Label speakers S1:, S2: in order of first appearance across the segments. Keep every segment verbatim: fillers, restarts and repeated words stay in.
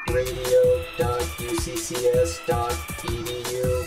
S1: radio dot u c c s dot e d u.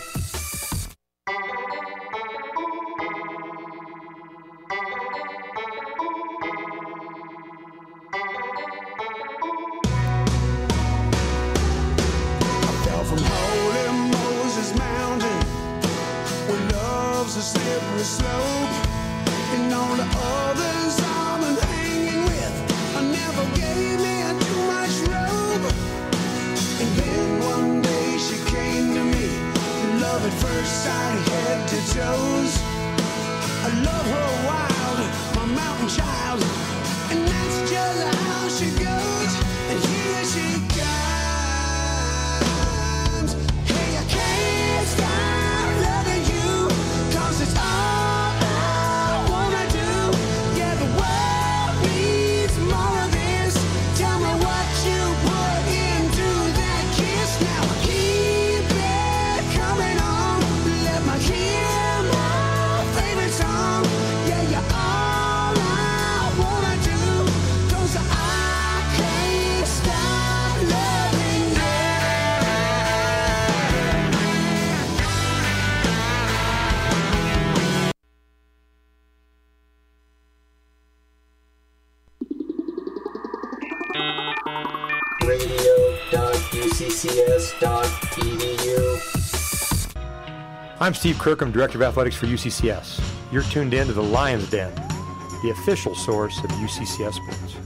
S2: From holy Moses Mountain, where love's a slippery slope, and all the others I've been hanging with, I never gave me too much rope. And then one day she came to me, love at first sight, head to toes. I love her wild, my mountain child, and that's just how she goes. And here she goes.
S1: radio dot u c c s dot e d u.
S3: I'm Steve Kirkham, Director of Athletics for U C C S. You're tuned in to the Lions Den, the official source of U C C S sports.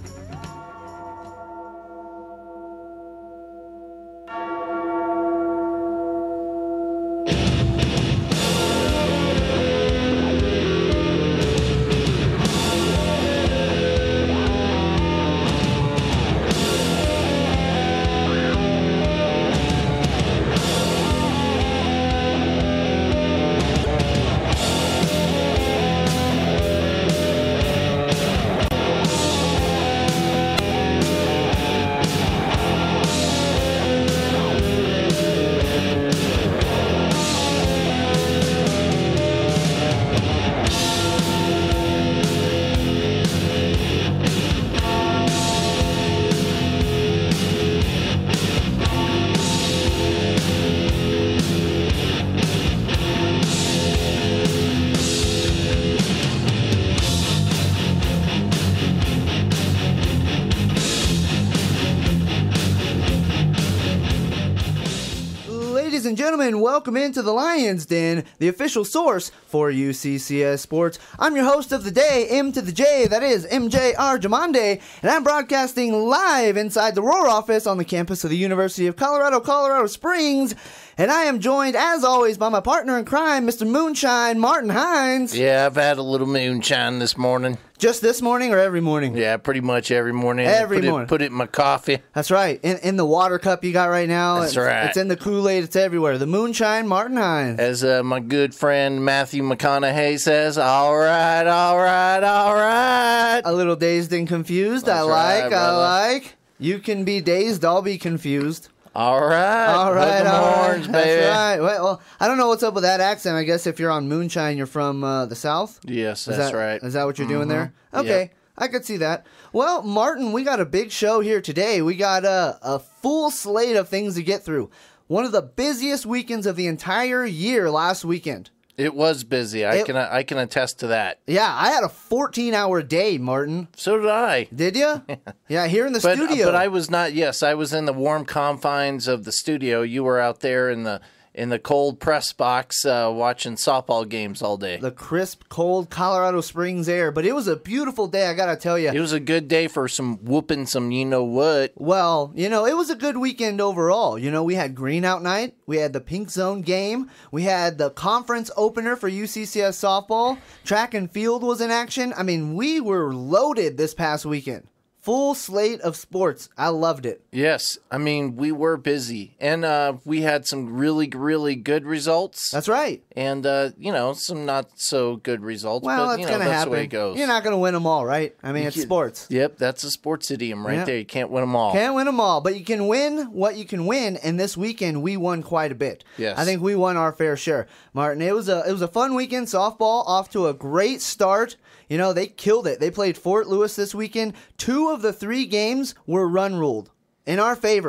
S4: Ladies and gentlemen, welcome into the Lions Den, the official source for U C C S Sports. I'm your host of the day, M to the J, that is M J R Jamande, and I'm broadcasting live inside the Roar office on the campus of the University of Colorado, Colorado Springs. And I am joined, as always, by my partner in crime, Mister Moonshine, Martin Hines.
S5: Yeah, I've had a little moonshine this morning.
S4: Just this morning or every morning?
S5: Yeah, pretty much every morning.
S4: Every
S5: put
S4: morning.
S5: It, put it in my coffee.
S4: That's right. In, in the water cup you got right now.
S5: That's
S4: it's,
S5: right.
S4: It's in the Kool-Aid. It's everywhere. The Moonshine, Martin Hines.
S5: As uh, my good friend Matthew McConaughey says, all right, all right, all right.
S4: A little dazed and confused.
S5: That's
S4: I like,
S5: right,
S4: I
S5: brother.
S4: like. You can be dazed, I'll be confused.
S5: All right.
S4: All right,
S5: Hook 'em
S4: all right.
S5: horns, baby.
S4: That's right. Well, well, I don't know what's up with that accent. I guess if you're on Moonshine, you're from uh, the South?
S5: Yes,
S4: Is
S5: that's
S4: that,
S5: right.
S4: Is that what you're doing
S5: Mhm.
S4: there? Okay.
S5: Yep.
S4: I could see that. Well, Martin, we got a big show here today. We got a, a full slate of things to get through. One of the busiest weekends of the entire year last weekend.
S5: It was busy. I
S4: It-
S5: can I can attest to that.
S4: Yeah, I had a fourteen-hour day, Martin.
S5: So did I.
S4: Did you? Yeah, here in the
S5: But,
S4: studio.
S5: but I was not. Yes, I was in the warm confines of the studio. You were out there in the in the cold press box uh, watching softball games all day.
S4: the crisp, cold Colorado Springs air. But it was a beautiful day, I got to tell you.
S5: It was a good day for some whooping some you know what.
S4: Well, you know, it was a good weekend overall. You know, we had Green Out Night, we had the Pink Zone game, we had the conference opener for U C C S softball, track and field was in action. I mean, we were loaded this past weekend. Full slate of sports. I loved it.
S5: Yes, I mean we were busy, and uh, we had some really, really good results.
S4: That's right.
S5: and uh, you know some not so good results.
S4: Well,
S5: but,
S4: that's
S5: you know,
S4: going to
S5: that's
S4: happen.
S5: the way it goes.
S4: You're not going to win them all, right? I mean, it's
S5: can't-
S4: sports.
S5: Yep, that's a sports idiom right
S4: Yeah.
S5: there. You can't win them all.
S4: Can't win them all, but you can win what you can win. And this weekend, we won quite a bit.
S5: Yes.
S4: I think we won our fair share, Martin. It was a it was a fun weekend. Softball off to a great start. You know, they killed it. They played Fort Lewis this weekend. Two of the three games were run ruled in our favor.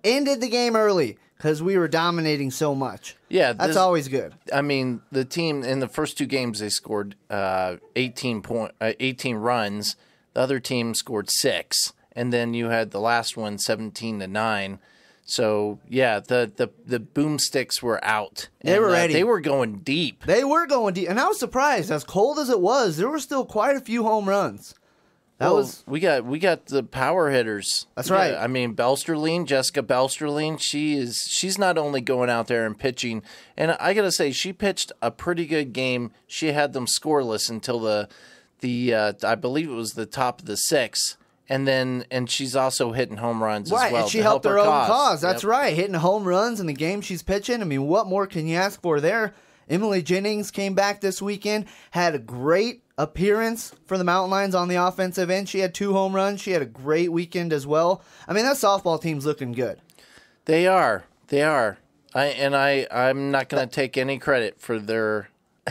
S4: ended the game early because we were dominating so much.
S5: Yeah,
S4: That's
S5: this-
S4: always good.
S5: I mean, the team in the first two games they scored uh, eighteen point, uh, eighteen runs. The other team scored six, and then you had the last one seventeen to nine. So yeah, the the the boomsticks were out.
S4: They
S5: And,
S4: were
S5: uh,
S4: ready.
S5: They were going deep.
S4: They were going deep, and I was surprised. As cold as it was, there were still quite a few home runs. That
S5: Well,
S4: was
S5: we got we got the power hitters.
S4: That's
S5: We got-
S4: right.
S5: I mean, Belsterline, Jessica Belsterline. She is she's not only going out there and pitching, and I gotta say she pitched a pretty good game. She had them scoreless until the the uh, I believe it was the top of the sixth, and then and she's also hitting home runs
S4: right,
S5: as well.
S4: and she
S5: to
S4: helped
S5: help
S4: her own cause.
S5: cause.
S4: That's
S5: Yep.
S4: right, hitting home runs in the game she's pitching. I mean, what more can you ask for there? Emily Jennings came back this weekend, had a great appearance for the Mountain Lions on the offensive end. She had two home runs. She had a great weekend as well. I mean, that softball team's looking good.
S5: They are. They are. I and I I'm not going to take any credit for their.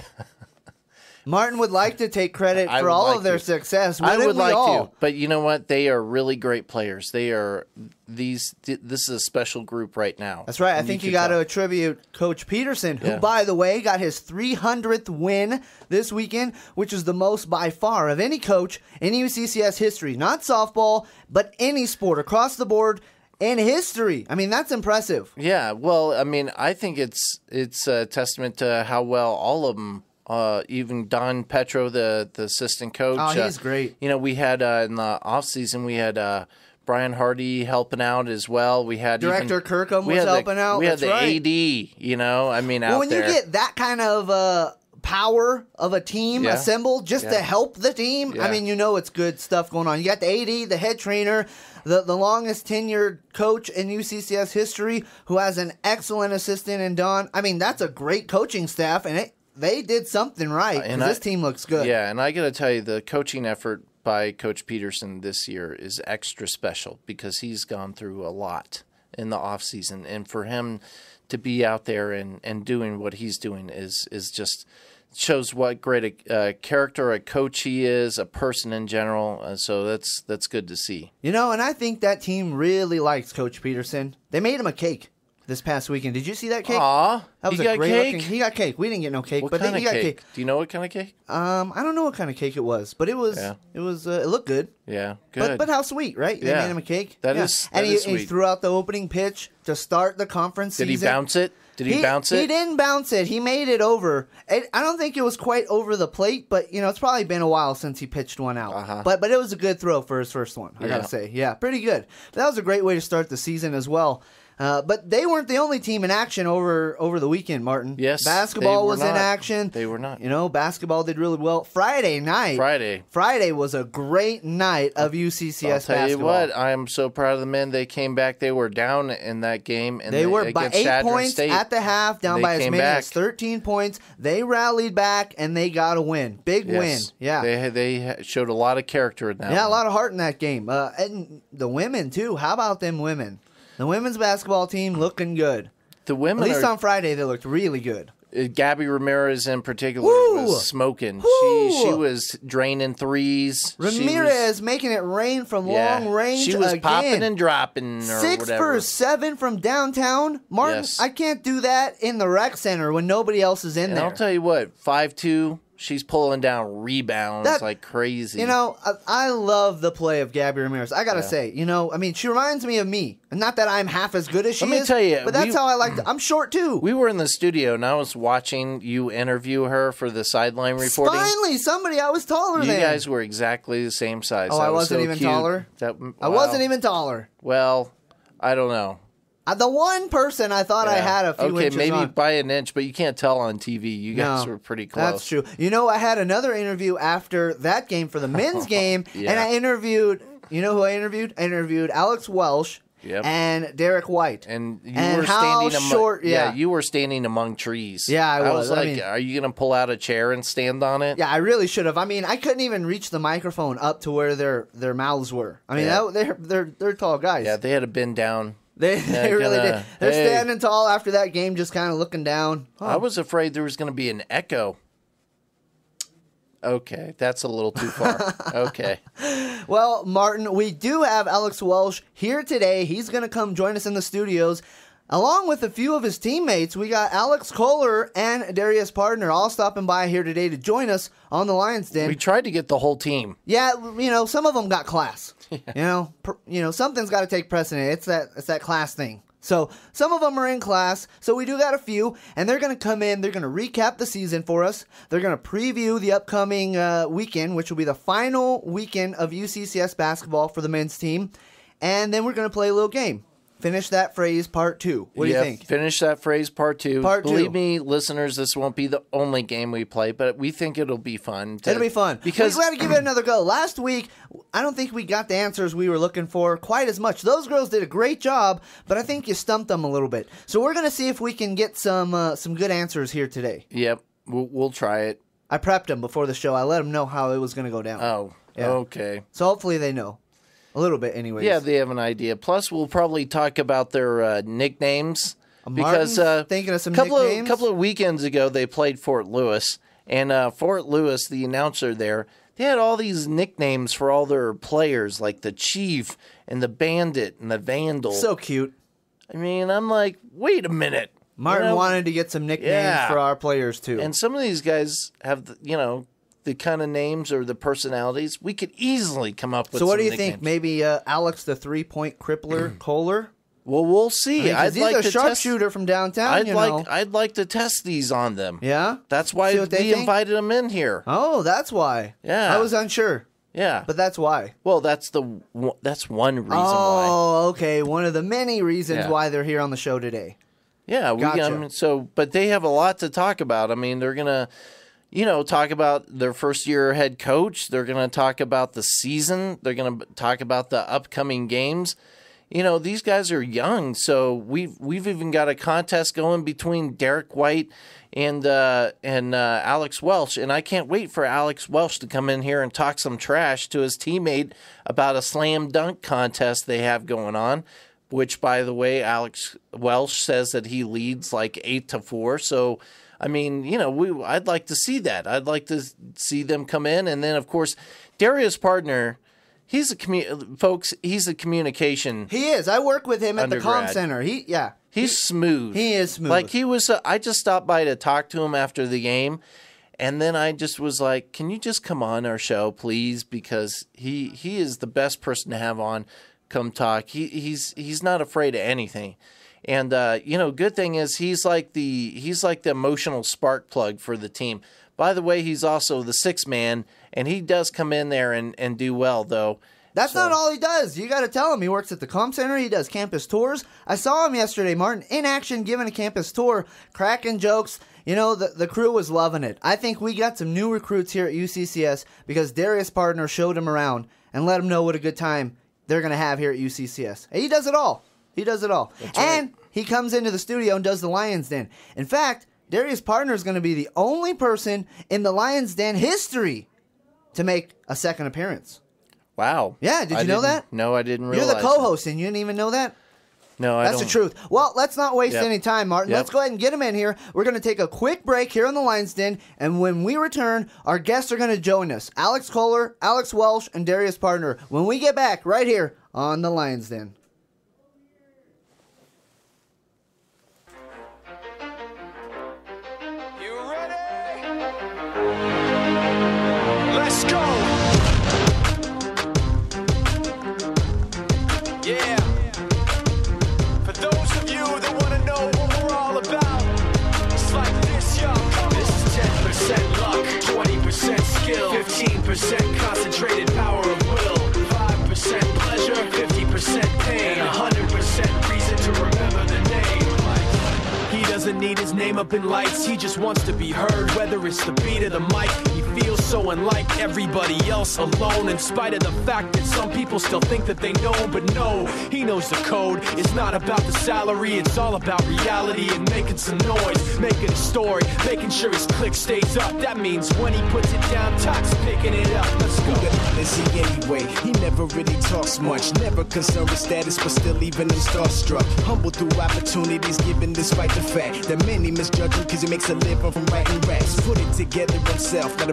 S4: Martin would like to take credit
S5: I
S4: for
S5: would
S4: all
S5: like
S4: of their
S5: to.
S4: success.
S5: I
S4: Wouldn't
S5: would
S4: we
S5: like
S4: all?
S5: to, but you know what? They are really great players. They are these. This is a special group right now.
S4: That's right. I
S5: And
S4: think you,
S5: can
S4: got to
S5: tell.
S4: attribute Coach Peterson, who,
S5: Yeah.
S4: by the way, got his three hundredth win this weekend, which is the most by far of any coach in U C C S history. Not softball, but any sport across the board in history. I mean, that's impressive.
S5: Yeah. Well, I mean, I think it's it's a testament to how well all of them. Uh, even Don Petro, the, the assistant coach.
S4: Oh, he's
S5: uh,
S4: great.
S5: You know, we had uh, in the off season we had uh, Brian Hardy helping out as well. We had
S4: Director
S5: even,
S4: Kirkham
S5: we
S4: was
S5: had the-
S4: helping out.
S5: We
S4: That's
S5: had the
S4: right.
S5: A D. You know, I mean, out
S4: Well, when
S5: there.
S4: you get that kind of uh, power of a team
S5: Yeah.
S4: assembled just to
S5: Yeah.
S4: help the team, I
S5: Yeah.
S4: mean, you know it's good stuff going on. You got the A D, the head trainer, the, the longest tenured coach in U C C S history, who has an excellent assistant in Don. I mean, that's a great coaching staff, and it, they did something right because
S5: and I-
S4: this team looks good.
S5: Yeah, and I got to tell you, the coaching effort by Coach Peterson this year is extra special because he's gone through a lot in the off season, and for him to be out there and, and doing what he's doing is is just shows what great a uh, character a coach he is, a person in general. Uh, so that's that's good to see.
S4: You know, and I think that team really likes Coach Peterson. They made him a cake this past weekend. Did you see that cake?
S5: Aw,
S4: That was
S5: he
S4: a
S5: got
S4: great
S5: cake?
S4: looking. He got cake. We didn't get no cake,
S5: What
S4: but
S5: kind
S4: he
S5: of
S4: got
S5: cake?
S4: cake.
S5: Do you know what kind of cake?
S4: Um, I don't know what kind of cake it was, but it was
S5: Yeah.
S4: it was uh, it looked good.
S5: Yeah, good.
S4: But but how sweet, right? They
S5: Yeah.
S4: made him a cake.
S5: That
S4: yeah.
S5: is-
S4: and
S5: that
S4: he,
S5: is
S4: he
S5: sweet.
S4: threw out the opening pitch to start the conference
S5: Did he
S4: season.
S5: bounce it? Did he, bounce it?
S4: He didn't bounce it. He made it over. It, I don't think it was quite over the plate, but you know it's probably been a while since he pitched one out.
S5: Uh-huh.
S4: But but it was a good throw for his first one. I
S5: Yeah.
S4: gotta say, yeah, pretty good. That was a great way to start the season as well. Uh, but they weren't the only team in action over over the weekend, Martin.
S5: Yes,
S4: basketball
S5: they were
S4: was in
S5: not.
S4: action.
S5: They were not.
S4: You know, basketball did really well. Friday night.
S5: Friday.
S4: Friday was a great night of U C C
S5: I'll
S4: S
S5: tell
S4: basketball.
S5: you what, I am so proud of the men. They came back. They were down in that game, and
S4: They were by
S5: against
S4: eight
S5: Chadron
S4: points
S5: State.
S4: at the half, down
S5: They
S4: by as
S5: came
S4: many
S5: back.
S4: as thirteen points. They rallied back and they got a win. Big
S5: Yes.
S4: win. Yeah.
S5: they had- they had- showed a lot of character in that.
S4: yeah, a
S5: one.
S4: lot of heart in that game. Uh, and the women, too. How about them women? The women's basketball team looking good.
S5: The
S4: At
S5: women,
S4: least
S5: are,
S4: on Friday, they looked really good.
S5: uh, Gabby Ramirez in particular
S4: Woo!
S5: was smoking.
S4: Woo!
S5: She she was draining threes. She was-
S4: Ramirez making it rain from
S5: yeah,
S4: long range
S5: She was
S4: again.
S5: popping and dropping. Or
S4: Six
S5: whatever.
S4: for seven from downtown. Martin,
S5: Yes.
S4: I can't do that in the rec center when nobody else is in
S5: And
S4: there.
S5: I'll tell you what, five two. She's pulling down rebounds
S4: That-
S5: like crazy.
S4: You know, I, I love the play of Gabby Ramirez. I gotta
S5: Yeah.
S4: say, you know, I mean, she reminds me of me. And not that I'm half as good as she
S5: Let me
S4: is.
S5: tell you,
S4: but that's
S5: we-
S4: how I like to. I'm short too.
S5: we were in the studio and I was watching you interview her for the sideline reporting.
S4: Finally, somebody I was taller
S5: You
S4: than.
S5: guys were exactly the same size.
S4: Oh,
S5: That
S4: I
S5: was
S4: wasn't
S5: so
S4: even
S5: cute.
S4: taller?
S5: That,
S4: I
S5: wow.
S4: wasn't even taller.
S5: Well, I don't know.
S4: Uh, the one person I thought I
S5: Yeah.
S4: had a few
S5: okay,
S4: inches
S5: maybe
S4: on.
S5: by an inch, but you can't tell on T V. You guys
S4: No,
S5: were pretty close.
S4: That's true. You know, I had another interview after that game for the men's game,
S5: Yeah.
S4: and I interviewed. You know who I interviewed? I interviewed Alex Welsh
S5: Yep.
S4: and Derek White.
S5: And you
S4: And
S5: were
S4: how
S5: standing among
S4: short- yeah.
S5: you were standing among trees.
S4: Yeah, I was.
S5: was
S4: I
S5: like,
S4: mean-
S5: are you gonna pull out a chair and stand on it?
S4: Yeah, I really should have. I mean, I couldn't even reach the microphone up to where their their mouths were. I mean,
S5: Yeah.
S4: that, they're they're they're tall guys.
S5: Yeah, they had to bend down.
S4: they they
S5: yeah,
S4: really
S5: kinda,
S4: did. They're
S5: hey.
S4: standing tall after that game, just kind of looking down.
S5: I was afraid there was gonna be an echo. Okay, that's a little too far. Okay.
S4: Well, Martin, we do have Alex Welsh here today. He's going to come join us in the studios. Along with a few of his teammates, we got Alex Kohler and Darius Partner all stopping by here today to join us on the Lions Den.
S5: We tried to get the whole team.
S4: Yeah, you know, some of them got class. Yeah. You know, per, you know, something's got to take precedent. It's that it's that class thing. So some of them are in class. So we do got a few, and they're going to come in. They're going to recap the season for us. They're going to preview the upcoming uh, weekend, which will be the final weekend of U C C S basketball for the men's team. And then we're going to play a little game. Finish that phrase, part two. What do
S5: yeah,
S4: you think?
S5: Finish that phrase, part two.
S4: Part two.
S5: Believe me, listeners, this won't be the only game we play, but we think it'll be fun. To,
S4: It'll be fun.
S5: Because
S4: we got to give it another go. Last week, I don't think we got the answers we were looking for quite as much. Those girls did a great job, but I think you stumped them a little bit. So we're going to see if we can get some uh, some good answers here today.
S5: Yep, we'll, we'll try it.
S4: I prepped them before the show. I let them know how it was going to go down.
S5: Oh,
S4: Yeah.
S5: okay.
S4: So hopefully they know. A little bit, anyways.
S5: Yeah, they have an idea. Plus, we'll probably talk about their uh, nicknames. Because uh,
S4: thinking of some
S5: couple
S4: nicknames?
S5: of couple of weekends ago, they played Fort Lewis. And uh, Fort Lewis, the announcer there, they had all these nicknames for all their players, like the Chief and the Bandit and the Vandal.
S4: So cute.
S5: I mean, I'm like, wait a minute.
S4: Martin
S5: You know,
S4: wanted to get some nicknames
S5: Yeah.
S4: for our players, too.
S5: And some of these guys have, the, you know, the kind of names or the personalities. We could easily come up with
S4: so what
S5: some
S4: do you
S5: nicknames.
S4: think? Maybe uh, Alex the three-point crippler Kohler?
S5: Well, we'll see.
S4: I mean, 'cause
S5: I'd
S4: he's
S5: like
S4: a
S5: to
S4: sharpshooter
S5: test,
S4: from downtown,
S5: I'd
S4: you
S5: like
S4: know.
S5: I'd like to test these on them.
S4: Yeah?
S5: That's why
S4: See
S5: we
S4: what they think?
S5: invited them in here.
S4: Oh, that's why.
S5: Yeah.
S4: I was unsure,
S5: Yeah.
S4: but that's why.
S5: Well, that's the one- that's one reason why.
S4: Oh, okay. One of the many reasons
S5: Yeah.
S4: why they're here on the show today.
S5: Yeah, we
S4: Gotcha.
S5: um, so but they have a lot to talk about. I mean, they're going to you know, talk about their first year head coach. They're going to talk about the season. They're going to talk about the upcoming games. You know, these guys are young, so we've we've even got a contest going between Derek White and uh, and uh, Alex Welsh, and I can't wait for Alex Welsh to come in here and talk some trash to his teammate about a slam dunk contest they have going on. Which, by the way, Alex Welsh says that he leads like eight to four. So, I mean, you know, we I'd like to see that. I'd like to see them come in, and then of course, Darius Partner. He's a commu- folks. He's a communication.
S4: He is. I work with him at the comm
S5: Undergrad.
S4: center. He, yeah.
S5: He's smooth.
S4: He is smooth.
S5: Like he was. Uh, I just stopped by to talk to him after the game, and then I just was like, "Can you just come on our show, please?" Because he he is the best person to have on. Come talk. He he's he's not afraid of anything, and uh, you know, good thing is he's like the he's like the emotional spark plug for the team. By the way, he's also the sixth man, and he does come in there and, and do well though.
S4: That's
S5: So-
S4: not all he does. You got to tell him. He works at the comm center. He does campus tours. I saw him yesterday, Martin, in action, giving a campus tour, cracking jokes. You know, the, the crew was loving it. I think we got some new recruits here at U C C S because Darius Partner showed him around and let him know what a good time they're going to have here at U C C S. He does it all. He does it all.
S5: That's
S4: and
S5: right.
S4: he comes into the studio and does the Lions Den. In fact, Darius Partner is going to be the only person in the Lions Den history to make a second appearance.
S5: Wow.
S4: Yeah, did
S5: I
S4: you know
S5: didn't-
S4: that?
S5: No, I didn't
S4: You're
S5: realize.
S4: the co-host, and you didn't even know that?
S5: that. No, I
S4: That's
S5: don't.
S4: the truth. Well, let's not waste
S5: Yep.
S4: any time, Martin.
S5: Yep.
S4: Let's go ahead and get him in here. We're going to take a quick break here on the Lions Den, and when we return, our guests are going to join us. Alex Kohler, Alex Welsh, and Darius Partner. When we get back, right here on the Lions Den.
S2: You ready? Let's go. Yeah. For those of you that want to know what we're all about, it's like this, y'all. This is ten percent luck, twenty percent skill, fifteen percent concentrated power of will, five percent pleasure, fifty percent pain, one hundred percent reason to remember the name. He doesn't need his name up in lights, he just wants to be heard, whether it's the beat of the mic. He feels so unlike everybody else, alone, in spite of the fact that some people still think that they know him, but no, he knows the code. It's not about the salary, it's all about reality and making some noise, making a story, making sure his click stays up. That means when he puts it down, Tox picking it up. Let's go.
S6: Is he anyway? He never really talks much, never concerned with status, but still even him starstruck. Humble through opportunities given despite the fact that many misjudge him because he makes a living from writing raps. Put it together himself, got a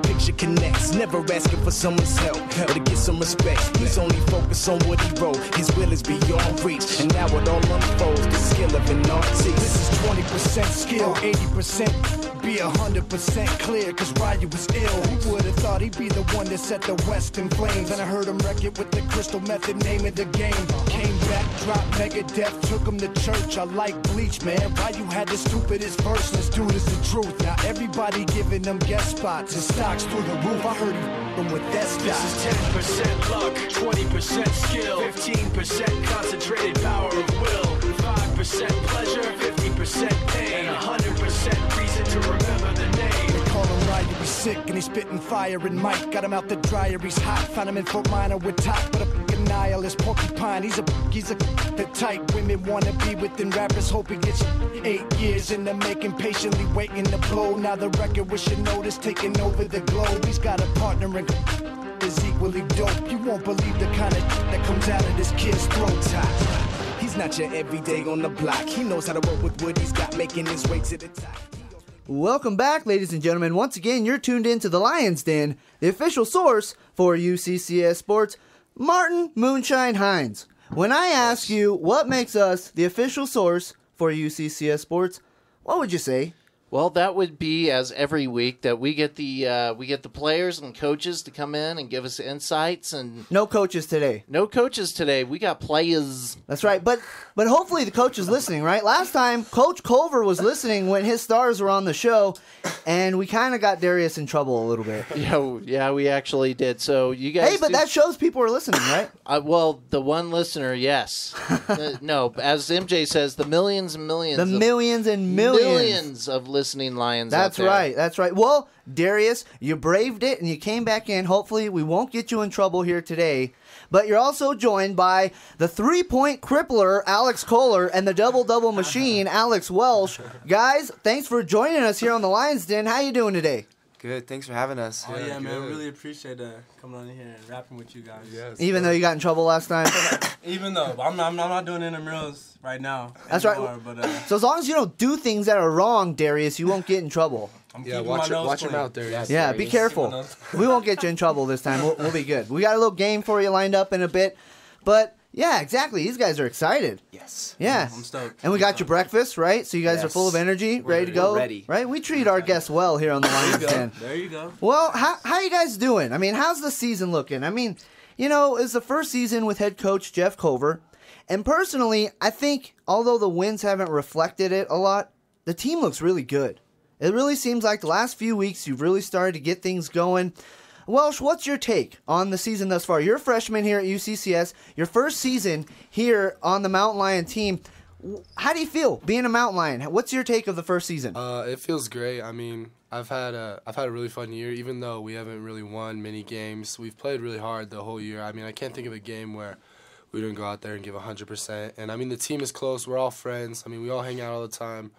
S6: picture connects. Never asking for someone's help or to get some respect. He's only focused on what he wrote. His will is beyond reach. And now it all unfolds, the skill of an artist. This is twenty percent skill, eighty percent be one hundred percent clear, cause Ryu was ill. Who would've thought he'd be the one that set the West in flames? And I heard him wreck it with the crystal method, name of the game. Came back, dropped Megadeth, took him to church. I like Bleach, man. Ryu had the stupidest verse, let's do this the truth. Now everybody giving them guest spots and stocks through the roof. I heard he f***ing with that stock.
S7: This is ten percent luck, twenty percent skill, fifteen percent concentrated power of will, five percent pleasure, fifty percent pain, and one hundred percent reason to remember the name.
S6: They call him Ryu, he's sick and he's spitting fire. And Mike got him out the dryer, he's hot. Found him in Fort Minor with top, but a f***ing nihilist porcupine. He's a he's a the type women wanna be with, and rappers hope he gets eight years in the making, patiently waiting to blow. Now the record with your notice taking over the globe. He's got a partner in is equally dope. You won't believe the kind of that comes out of this kid's throat. Top. He's not your everyday on the block. He knows how to work with what he's got, making his way to the top.
S4: Welcome back, ladies and gentlemen. Once again, you're tuned in to the Lion's Den, the official source for U C C S Sports, Martin Moonshine Hines. When I ask you what makes us the official source for U C C S Sports, what would you say?
S5: Well, that would be, as every week, that we get the uh, we get the players and coaches to come in and give us insights. And
S4: No coaches today.
S5: no coaches today. We got players.
S4: That's right. But but hopefully the coach is listening, right? Last time, Coach Culver was listening when his stars were on the show, and we kind of got Darius in trouble a little bit.
S5: Yeah, yeah, we actually did. So you guys.
S4: Hey, but
S5: do-
S4: that shows people are listening, right?
S5: Uh, well, the one listener, yes. Uh, no, as M J says, the millions and millions.
S4: The
S5: of,
S4: millions and millions.
S5: millions of listening Lions. out
S4: That's
S5: there.
S4: right. That's right. Well, Darius, you braved it and you came back in. Hopefully, we won't get you in trouble here today. But you're also joined by the three-point crippler, Alex Kohler, and the double-double machine, Alex Welsh. Guys, thanks for joining us here on the Lions Den. How you doing today?
S8: Good. Thanks for having us.
S9: Oh yeah, man, really appreciate uh, coming on here and rapping with you guys.
S8: Yes.
S4: Even though you got in trouble last time.
S9: Even though I'm not, I'm not, I'm not doing intramurals right now.
S4: That's right.
S9: anymore, But uh,
S4: So as long as you don't do things that are wrong, Darius, you won't get in trouble.
S9: I'm
S8: Yeah,
S9: keeping
S8: watch
S9: my
S8: your,
S9: nose
S8: watch your
S9: clean.
S8: mouth there. Yes.
S4: Yeah, be careful. We won't get you in trouble this time. We'll, we'll be good. We got a little game for you lined up in a bit. But, yeah, exactly. These guys are excited.
S8: Yes.
S4: Yeah.
S9: I'm stoked.
S4: And we got your breakfast, right? So you guys are
S8: Yes.
S4: full of energy,
S8: We're
S4: ready to
S8: ready.
S4: go?
S8: We're ready.
S4: Right? We treat our guests well here on the Lions Den.
S9: There you go.
S4: Well, how how you guys doing? I mean, how's the season looking? I mean, you know, it's the first season with head coach Jeff Culver. And personally, I think although the wins haven't reflected it a lot, the team looks really good. It really seems like the last few weeks you've really started to get things going. Welsh, what's your take on the season thus far? You're a freshman here at U C C S, your first season here on the Mountain Lion team. How do you feel being a Mountain Lion? What's your take of the first season?
S10: Uh, it feels great. I mean, I've had a I've had a really fun year. Even though we haven't really won many games, we've played really hard the whole year. I mean, I can't think of a game where we didn't go out there and give one hundred percent. And I mean, the team is close. We're all friends. I mean, we all hang out all the time.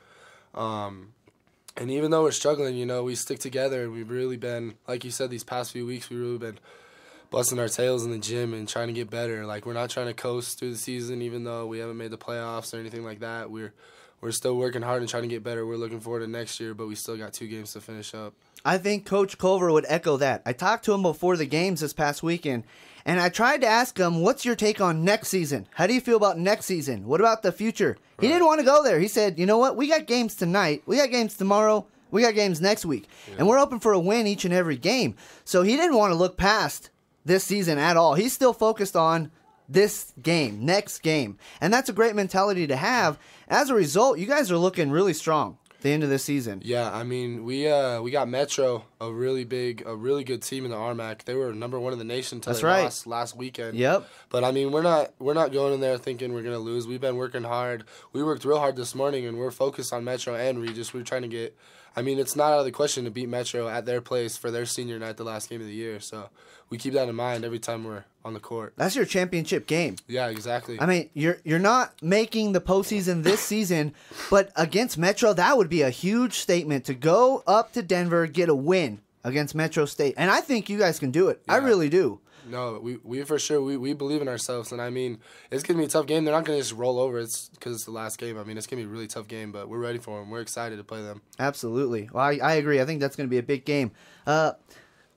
S10: Um, and even though we're struggling, you know, we stick together. And we've really been, like you said, these past few weeks, we've really been busting our tails in the gym and trying to get better. Like, we're not trying to coast through the season, even though we haven't made the playoffs or anything like that. We're we're still working hard and trying to get better. We're looking forward to next year, but we still got two games to finish up.
S4: I think Coach Culver would echo that. I talked to him before the games this past weekend, and I tried to ask him, what's your take on next season? How do you feel about next season? What about the future? He didn't want to go there. He said, you know what? We got games tonight. We got games tomorrow. We got games next week. Yeah. And we're open for a win each and every game. So he didn't want to look past this season at all. He's still focused on this game, next game. And that's a great mentality to have. As a result, you guys are looking really strong at the end of this season.
S10: Yeah, I mean, we uh, we got Metro, a really big, a really good team in the R M A C. They were number one in the nation until
S4: That's
S10: they
S4: right.
S10: lost last weekend.
S4: Yep.
S10: But I mean, we're not we're not going in there thinking we're gonna lose. We've been working hard. We worked real hard this morning, and we're focused on Metro and Regis. We're trying to get. I mean, it's not out of the question to beat Metro at their place for their senior night, the last game of the year. So we keep that in mind every time we're on the court.
S4: That's your championship game.
S10: Yeah, exactly.
S4: I mean, you're you're not making the postseason this season, but against Metro, that would be a huge statement to go up to Denver, get a win against Metro State. And I think you guys can do it.
S10: Yeah.
S4: I really do.
S10: No, we, we for sure, we, we believe in ourselves. And, I mean, it's going to be a tough game. They're not going to just roll over. It's because it's the last game. I mean, it's going to be a really tough game, but we're ready for them. We're excited to play them.
S4: Absolutely. Well, I, I agree. I think that's going to be a big game. Uh,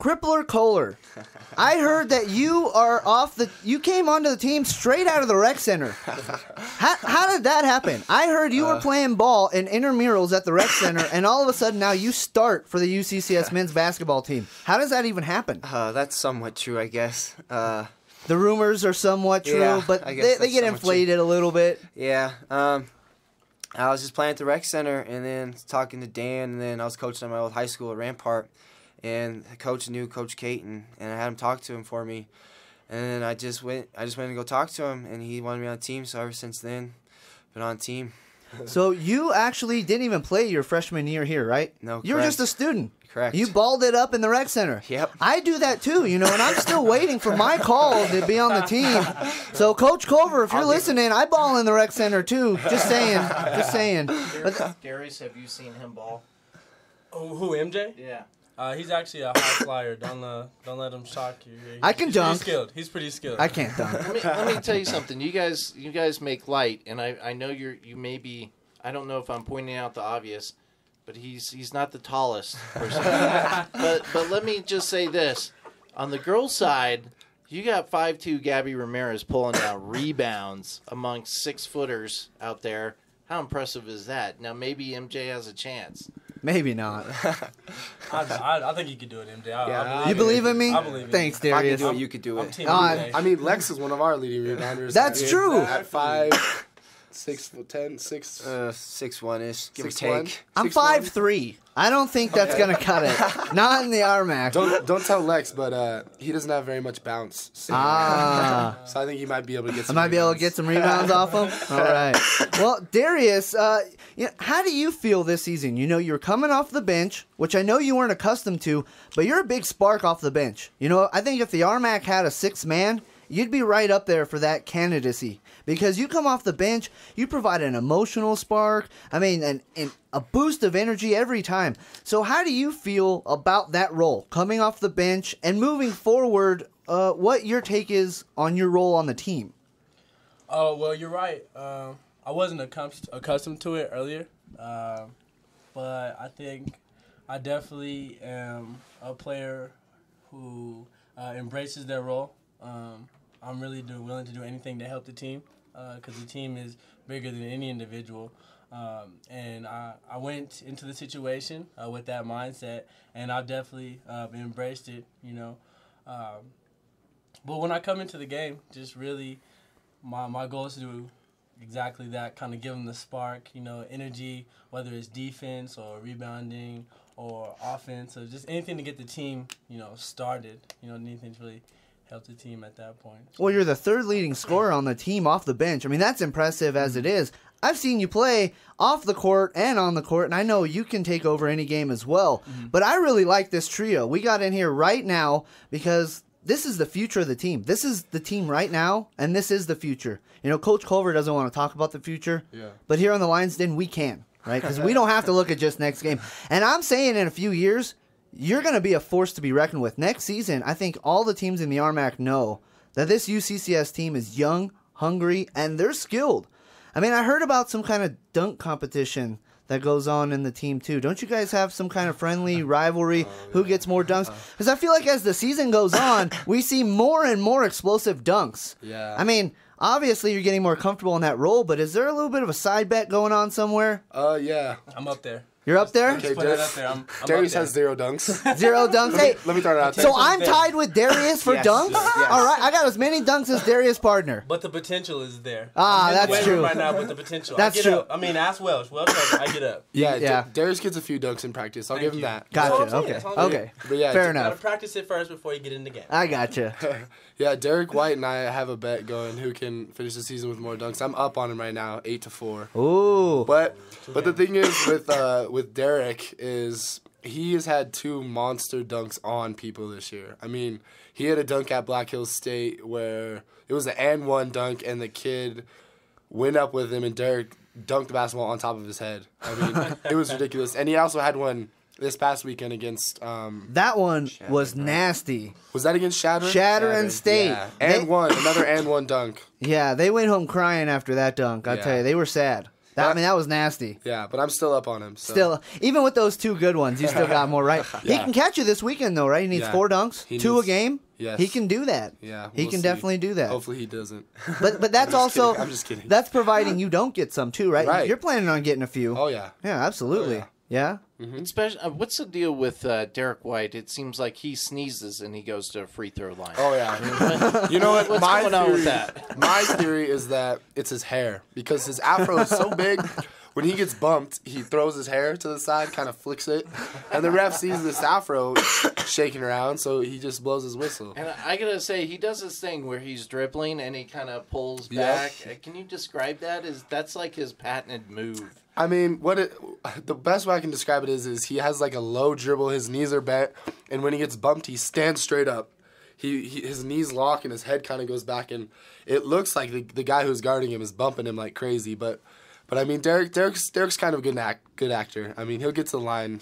S4: Crippler Kohler. I heard that you are off the. You came onto the team straight out of the rec center. How, how did that happen? I heard you were
S8: Uh,
S4: playing ball in intramurals at the rec center, and all of a sudden now you start for the U C C S men's basketball team. How does that even happen?
S8: Uh, that's somewhat true, I guess. Uh,
S4: The rumors are somewhat true,
S8: Yeah,
S4: but
S8: I
S4: they,
S8: guess
S4: they
S8: that's
S4: get
S8: somewhat
S4: inflated a little bit.
S8: yeah. Um, I was just playing at the rec center and then talking to Dan, and then I was coaching at my old high school at Rampart, and the coach knew Coach Caton, and I had him talk to him for me, and then I just went. I just went to go talk to him, and he wanted me on the team. So ever since then, been on the team.
S4: So you actually didn't even play your freshman year here, right?
S8: No,
S4: You were
S8: correct.
S4: just a student.
S8: Correct.
S4: You balled it up in the rec center.
S8: Yep.
S4: I do that too, you know, and I'm still waiting for my call to be on the team. So, Coach Culver, if you're
S5: I'll
S4: listening, I ball in the rec center too. Just saying. Just saying. But
S5: Darius, have you seen him ball?
S9: Oh, who, M J?
S5: Yeah.
S9: Uh, he's actually a high flyer. Don't uh, don't let him shock you. He's,
S4: I can
S9: he's
S4: dunk.
S9: Pretty skilled. He's pretty skilled.
S4: I can't dunk.
S5: Let me, let me tell you something. You guys, you guys make light, and I, I know you're you may be. I don't know if I'm pointing out the obvious, but he's he's not the tallest person. but but let me just say this: on the girls' side, you got five two Gabby Ramirez pulling down rebounds amongst six footers out there. How impressive is that? Now maybe M J has a chance.
S4: Maybe not.
S9: I, I, I think you could do it, M J. I,
S8: Yeah,
S9: I believe
S4: You believe in me?
S9: I believe in
S4: Thanks,
S8: If I could
S4: Darius.
S8: do it, you could do
S9: I'm
S8: it.
S9: team
S4: Uh,
S9: M J.
S10: I mean, Lex is one of our leading rebounders.
S4: That's
S10: at-
S4: true.
S10: At five, six foot ten, six.
S8: Uh, six one ish, give
S10: Six
S8: or
S10: one.
S8: take.
S4: I'm
S10: six one.
S4: five three. I don't think that's going to cut it. Not in the R MAC.
S10: Don't don't tell Lex, but uh, he doesn't have very much bounce. So,
S4: Ah.
S10: so I think he might be able to get.
S4: I
S10: Some
S4: might be able to
S10: rebounds.
S4: get some rebounds off him. All right. Well, Darius, uh, you know, how do you feel this season? You know, you're coming off the bench, which I know you weren't accustomed to, but you're a big spark off the bench. You know, I think if the R MAC had a six man, you'd be right up there for that candidacy. Because you come off the bench, you provide an emotional spark. I mean, an, an, a boost of energy every time. So how do you feel about that role, coming off the bench and moving forward? Uh, what your take is on your role on the team?
S9: Oh, well, you're right. Um, I wasn't accus- accustomed to it earlier, um, but I think I definitely am a player who uh, embraces their role. Um, I'm really do, willing to do anything to help the team because uh, the team is bigger than any individual. Um, and I, I went into the situation uh, with that mindset, and I've definitely uh, embraced it, you know. Um, but when I come into the game, just really my, my goal is to do exactly that, kind of give them the spark, you know, energy, whether it's defense or rebounding or offense, or just anything to get the team, you know, started, you know, anything to really help the team at that point.
S4: Well, you're the third leading scorer on the team off the bench. I mean, that's impressive as it is. I've seen you play off the court and on the court, and I know you can take over any game as well. Mm-hmm. But I really like this trio. We got in here right now because this is the future of the team. This is the team right now, and this is the future. You know, Coach Culver doesn't want to talk about the future,
S10: Yeah.
S4: but here on the Lions Den, we can, right? Because we don't have to look at just next game. And I'm saying in a few years, you're going to be a force to be reckoned with. Next season, I think all the teams in the R MAC know that this U C C S team is young, hungry, and they're skilled. I mean, I heard about some kind of dunk competition that goes on in the team, too. Don't you guys have some kind of friendly rivalry? Who gets more dunks? Because I feel like as the season goes on, we see more and more explosive dunks.
S10: Yeah.
S4: I mean, obviously you're getting more comfortable in that role, but is there a little bit of a side bet going on somewhere?
S10: Uh, yeah.
S9: I'm up there.
S4: You're up there?
S9: Just put that up there. I'm, I'm
S10: Darius
S9: up there.
S10: has zero dunks.
S4: Zero dunks. Hey,
S10: Let me throw it out there.
S4: so I'm tied with Darius for
S8: Yes.
S4: dunks?
S8: Yes.
S4: All right, I got as many dunks as Darius' partner.
S9: But the potential is there.
S4: Ah,
S9: I'm in
S4: that's
S9: the weight
S4: true.
S9: room right now, but the potential.
S4: That's
S9: I get
S4: true.
S9: Up. I mean, ask Welsh. Welsh, says I get up.
S10: Yeah,
S4: Yeah.
S10: D- Darius gets a few dunks in practice. I'll
S9: Thank
S10: give him
S9: you.
S10: that.
S9: That's what I'm
S4: Gotcha.
S9: saying,
S4: Okay.
S9: that's all I'm
S4: Okay.
S9: saying.
S10: But yeah,
S4: Fair
S10: d-
S9: Gotta
S4: enough.
S9: practice it first before you get in the game.
S4: I gotcha.
S10: Yeah, Derek White and I have a bet going who can finish the season with more dunks. I'm up on him right now, eight to four.
S4: Ooh.
S10: But but the thing is with uh, with Derek is he has had two monster dunks on people this year. I mean, he had a dunk at Black Hills State where it was an and one dunk, and the kid went up with him, and Derek dunked the basketball on top of his head. I mean, it was ridiculous. And he also had one this past weekend against. Um,
S4: That one was nasty.
S10: was that against Shatter?
S4: Shatter and State.
S10: Yeah.
S4: They-
S10: And one, another and one dunk.
S4: Yeah, they went home crying after that dunk. I
S10: Yeah.
S4: tell you, they were sad. That, I mean, that was nasty.
S10: Yeah, but I'm still up on him. So.
S4: Still, even with those two good ones, you still got more right.
S10: Yeah.
S4: He can catch you this weekend, though, right? He needs
S10: Yeah.
S4: four dunks,
S10: He
S4: two
S10: needs-
S4: a game.
S10: Yes.
S4: He can do that.
S10: Yeah,
S4: he
S10: we'll
S4: can
S10: see.
S4: definitely do that.
S10: Hopefully he doesn't.
S4: But but that's
S10: I'm just
S4: also
S10: kidding. I'm just kidding.
S4: that's providing you don't get some too, right?
S10: Right.
S4: You're planning on getting a few.
S10: Oh yeah.
S4: Yeah, absolutely.
S10: Oh, yeah.
S4: yeah.
S5: Especially, uh, what's the deal with uh, Derek White? It seems like he sneezes and he goes to a free throw line.
S10: Oh yeah. You know what?
S5: What's
S10: my
S5: going
S10: theory,
S5: on with that?
S10: My theory is that it's his hair because his afro is so big. When he gets bumped, he throws his hair to the side, kind of flicks it, and the ref sees this afro shaking around, so he just blows his whistle.
S5: And I gotta say, he does this thing where he's dribbling and he kind of pulls
S10: Yeah.
S5: back. Uh, Can you describe that? Is that's like his patented move?
S10: I mean, what it, the best way I can describe it is, is he has like a low dribble, his knees are bent, and when he gets bumped, he stands straight up. He, he his knees lock and his head kind of goes back, and it looks like the the guy who's guarding him is bumping him like crazy, but. But I mean, Derek, Derek's, Derek's kind of a good act, good actor. I mean, he'll get to the line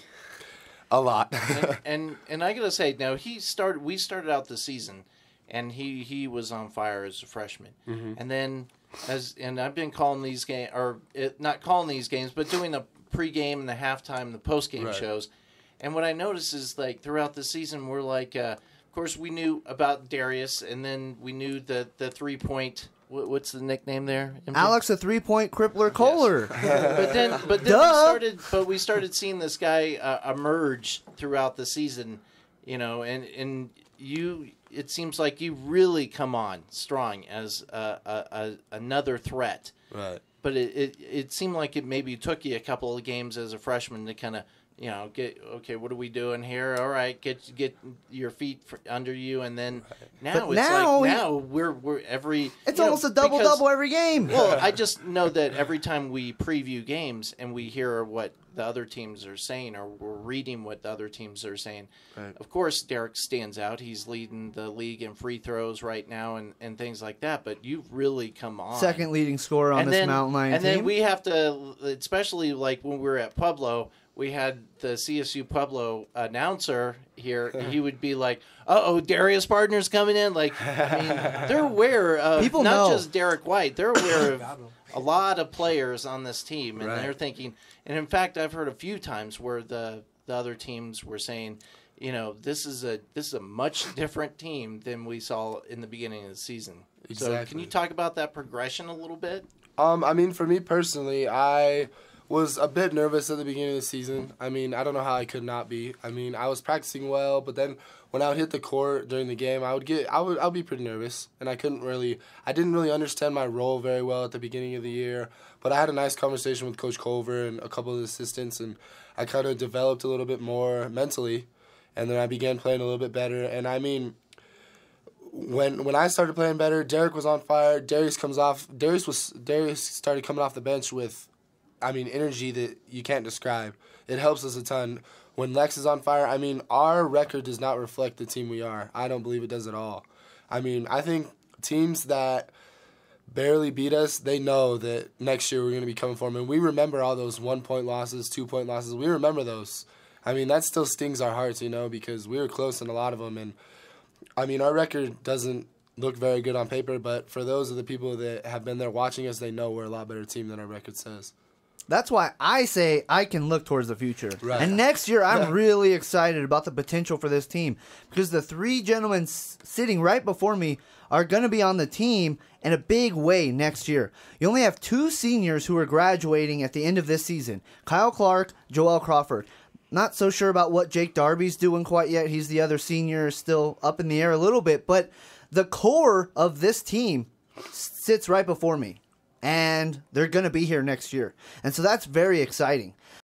S10: a lot.
S5: and, and and I gotta say, now he started. We started out the season, and he, he was on fire as a freshman.
S10: Mm-hmm.
S5: And then as and I've been calling these games, or it, not calling these games, but doing the pregame and the halftime, and the postgame
S10: Right.
S5: shows. And what I noticed is like throughout the season, we're like, uh, of course, we knew about Darius, and then we knew the the three point. What's the nickname there?
S4: Alex, a three-point crippler Kohler.
S5: But then, but then we
S4: Duh.
S5: started, but we started seeing this guy uh, emerge throughout the season, you know, and and you, it seems like you really come on strong as a, a, a, another threat.
S10: Right.
S5: But it, it it seemed like it maybe took you a couple of games as a freshman to kind of, you know, get, okay, what are we doing here? All right, get get your feet fr- under you, and then now
S4: But
S5: it's
S4: now
S5: like
S4: he-
S5: now we're we're every.
S4: It's
S5: you know,
S4: almost a double-double
S5: because-
S4: every game.
S5: Well, I just know that every time we preview games and we hear what the other teams are saying, or we're reading what the other teams are saying,
S10: Right.
S5: of course Derek stands out. He's leading the league in free throws right now and, and things like that. But you've really come on.
S4: Second leading scorer on
S5: and
S4: this
S5: then,
S4: Mountain Lion
S5: And
S4: team.
S5: then we have to, especially like when we were at Pueblo, we had the C S U Pueblo announcer here. He would be like, "Uh oh, Darius Partner's coming in." Like, I mean, they're aware of
S4: People
S5: not
S4: know.
S5: just Derek White. They're aware of a lot of players on this team, and
S10: Right.
S5: they're thinking. And in fact, I've heard a few times where the the other teams were saying, you know, this is a this is a much different team than we saw in the beginning of the season. So, can
S10: Exactly.
S5: you talk about that progression a little bit?
S10: Um, I mean, for me personally, I was a bit nervous at the beginning of the season. I mean, I don't know how I could not be. I mean, I was practicing well, but then when I would hit the court during the game, I would get, I would, I would be pretty nervous, and I couldn't really, I didn't really understand my role very well at the beginning of the year. But I had a nice conversation with Coach Culver and a couple of the assistants, and I kind of developed a little bit more mentally, and then I began playing a little bit better. And I mean, when when I started playing better, Derek was on fire. Darius comes off. Darius was Darius started coming off the bench with, I mean, energy that you can't describe. It helps us a ton. When Lex is on fire, I mean, our record does not reflect the team we are. I don't believe it does at all. I mean, I think teams that barely beat us, they know that next year we're going to be coming for them. And we remember all those one-point losses, two-point losses. We remember those. I mean, that still stings our hearts, you know, because we were close in a lot of them. And, I mean, our record doesn't look very good on paper, but for those of the people that have been there watching us, they know we're a lot better team than our record says.
S4: That's why I say I can look towards the future.
S10: Right.
S4: And next year, I'm really excited about the potential for this team because the three gentlemen s- sitting right before me are going to be on the team in a big way next year. You only have two seniors who are graduating at the end of this season, Kyle Clark, Joel Crawford. Not so sure about what Jake Darby's doing quite yet. He's the other senior, still up in the air a little bit. But the core of this team sits right before me. And they're going to be here next year. And so that's very exciting.